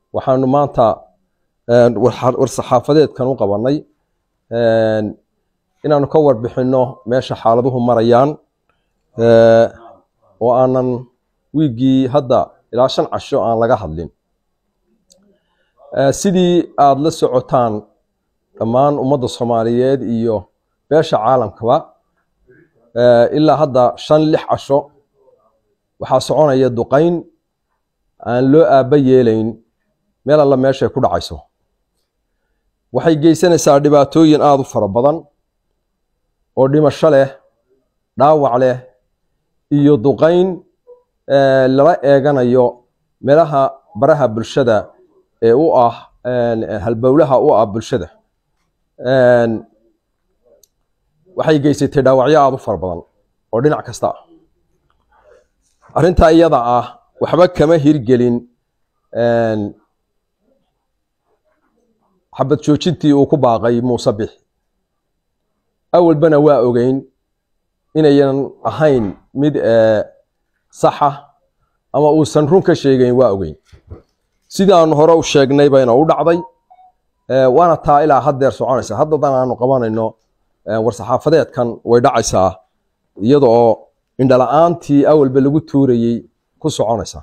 waxaanu maanta war-saxaafadeedkan u qabanay inaanu ka warbixino meesha xaaladuhu marayaan oo aanan wiigii hadda ilaa 5 casho aan laga hadlin sidii aad la socotaan dhammaan ummadda Soomaaliyeed iyo beesha caalamkaba ilaa hadda 5-6 casho waxaa soconaya duqayn aan loo aaba yeelayn meel alla meesha ku dhacayso waxay geysanaysaa dhibaatooyin aad u fara badan oo dhimasho leh dhaawac leh iyo duqayn lala eeganayo meelaha baraha bulshada ee u ah halbowlaha u ah bulshada waxay geysatay dhaawacyo aad u fara badan oo dhinac kasta arinta iyada ah waxba kama hirgelin xabad joojintii uu ku baaqay Muuse Bix awalbana waa ogeyn inayan ahayn mid sax ah ama uu san run ka sheegayn waa ogeyn sidaan hore u sheegnay bayna u dhacday waana taa ilaa haddeer soconaysa haddadan aanu qabanayno war-saxaafadeedkan way dhacaysaa iyadoo indhala'aantii awalba lagu tuurayay ku soconaysa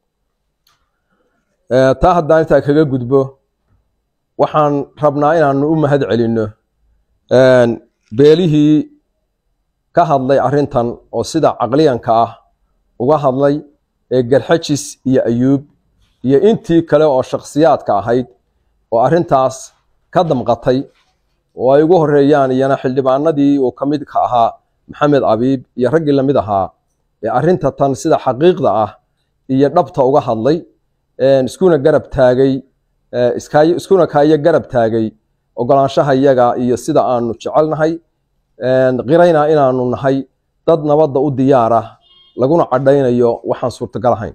taa haddaan intaa kaga gudbo waxaan rabnaa inaanu u mahad celinno beelihii ka hadlay arrintan oo sida caqliyanka ah uga hadlay ee Garxajis iyo Ayuub iyo intii kale oo shakhsiyaadka ahayd oo arrintaas ka damqatay oo ay ugu horeeyaan iyana xildhibaanadii oo ka mid ka ahaa Maxamed Abiib iyo raggii la mid ahaa ee arrinta tan sida xaqiiqda ah iyo dhabta uga hadlay iskuna garab taagay iskuna kaaya garab taagay ogolaanshaha iyaga iyo sida aanu jecelnahay qirayna inaanu nahay dad nabadda u diyaar ah laguna cadaynayo waxaan suurtagal ahayn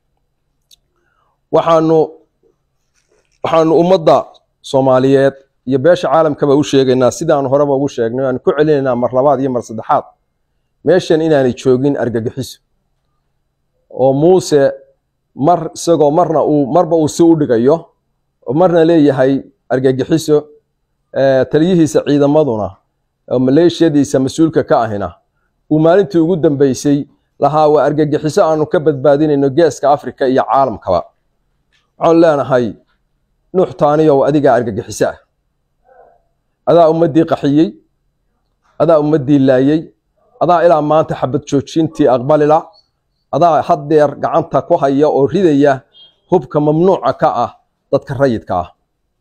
waxaanu ummadda Soomaaliyeed iyo beesha caalamkaba u sheegaynaa sidaan horeba ugu sheegnay aan ku celinaynaa mar labaad iyo mar saddexaad meeshan inaanay joogin argagixiso oo Muuse isagoo marba uu si u dhigayo oo marna leeyahay argagixiso taliyihiisa ciidamaduna oo maleeshiyadiisa mas'uulka ka ahina uu maalintii ugu dambeysay lahaa waa argagixiso aanu ka badbaadinayno geeska Afrika iyo caalamkaba waxaan leenahay Nuux Taaniyow adiga argagixiso ah adaa ummadii qaxiyay adaa ummadii laayay adaa ilaa maanta xabad joojintii aqbalila adaa haddeer gacanta ku haya oo ridaya hubka mamnuuca ka ah dadka rayidka ah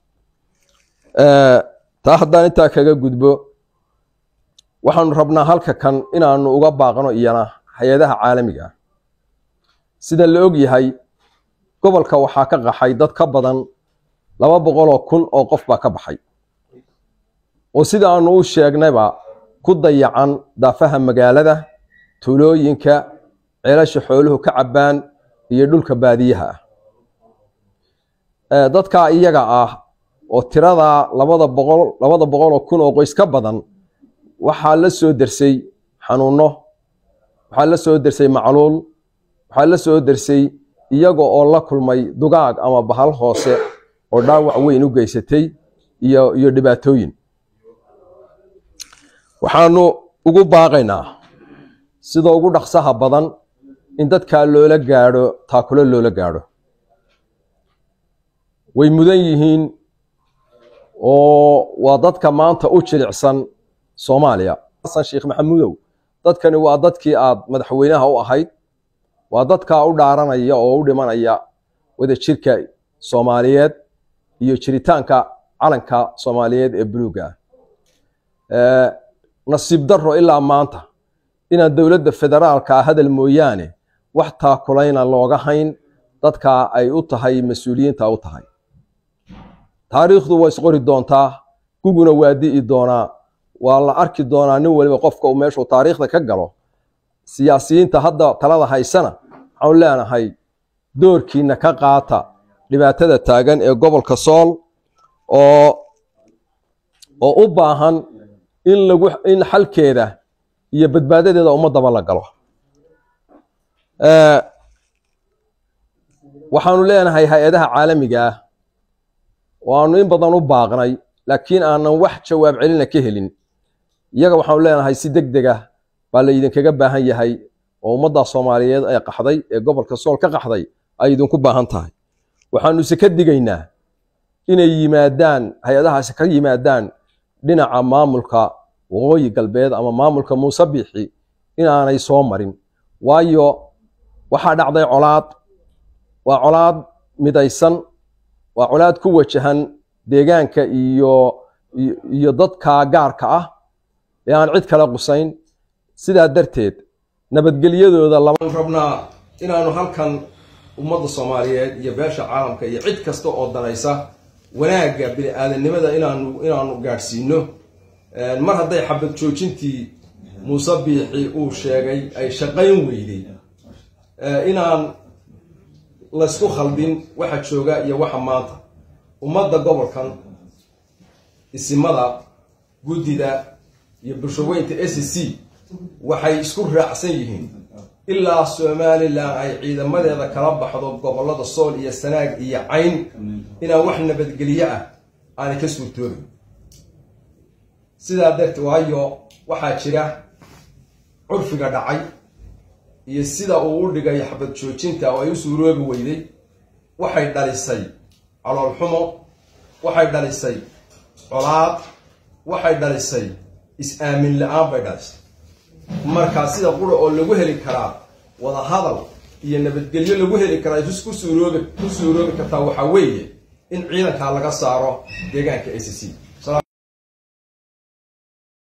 taa haddaan intaa kaga gudbo waxaanu rabnaa halka kan inaanu uga baaqno iyana hay'adaha caalamiga ah sida la og yahay gobolka waxaa ka qaxay dad ka badan 200,000 oo qof baa ka baxay oo sida aanu u sheegnayba ku dayacan daafaha magaalada tuulooyinka ceelasha xooluhu ka cabaan iyo dhulka baadiyaha dadka iyaga ah oo tirada 200,000 oo qoys ka badan waxaa la soo darsay xanuuno waxaa la soo darsay macluul waxaa la soo darsay iyaga oo la kulmay dugaag ama bahal hoose oo dhaawac weyn u geysatay iyo dhibaatooyin waxaanu ugu baaqaynaa sida ugu dhaqsaha badan in dadka loola gaadho taakula loola gaadho way mudan yihiin oo waa dadka maanta u jilicsan Soomaaliya Xasan Sheekh Maxamuudow dadkani waa dadkii aad madaxweynaha u ahayd waa dadka u dhaaranaya oo u dhimanaya wada jirka Soomaaliyeed iyo jiritaanka calanka Soomaaliyeed ee buluuga nasiib darro ilaa maanta ina dawladda federaalka hadal mooyaane wax taakulayna looga hayn dadka ay u tahay mas'uuliyiinta u tahay taariikhdu way isqori doontaa guguna waa di'i doonaa waa la arki doonaa nin waliba qofka uu meeshu taariikhda ka galo siyaasiyiinta hadda talada haysana waxaan leenahay doorkiina ka qaata dhibaatada taagan ee gobolka Sool oo u baahan in xalkeeda iyo badbaadadeeda ummadaba la galo waxaanu leenahay hay-adaha caalamiga ah oo aanu in badan u baaqnay laakiin aanan wax jawaab celina ka helin iyaga waxaanu leenahay si degdeg ah baa la idinkaga baahan yahay oo ummadda Soomaaliyeed ay qaxday ee gobolka Sool ka qaxday ay idinku baahan tahay waxaanu si ka digaynaa inay yimaadaan hay-adahaasi ka yimaadaan dhinaca maamulka waqooyi galbeed ama maamulka Muuse Biixi inaanay soo marin waayo waxa dhacday colaad midaysan waa colaad ku wajahan deegaanka iyo dadka gaarka ah ee aan cid kala qusayn sidaa darteed nabadgelyadooda lama rabnaa inaanu halkan ummadda Soomaaliyeed iyo beesha caalamka iyo cid kasta oo danaysa wanaaga bini'aadanimada inaanu gaarsiino mar hadday xabad joojintii Muuse Biixi uu sheegay ay shaqayn weyday inaan la isku khaldin waxa jooga iyo waxa maanta ummadda gobolkan isimada gudida iyo bulshaweynta SSC waxay isku raacsan yihiin ilaa Soomaaliland ay ciidamadeeda kala baxdo gobolada Sool iyo Sanaag iyo Cayn inaan wax nabadgelyo ah aan ka suurtoobin sidaa darteed waayo waxaa jira curfiga dhacay iyo sida uu u dhigay xabad joojinta oo ay u suuroobi weyday waxay dhalisay calool xumo waxay dhalisay colaad waxay dhalisay is-aamin la'aan bay dhalisay marka sida qura oo lagu heli karaa wada hadal iyo nabadgelyo lagu heli karaa isku suuroobi kartaa waxa weeye in ciidanka laga saaro deegaanka SSC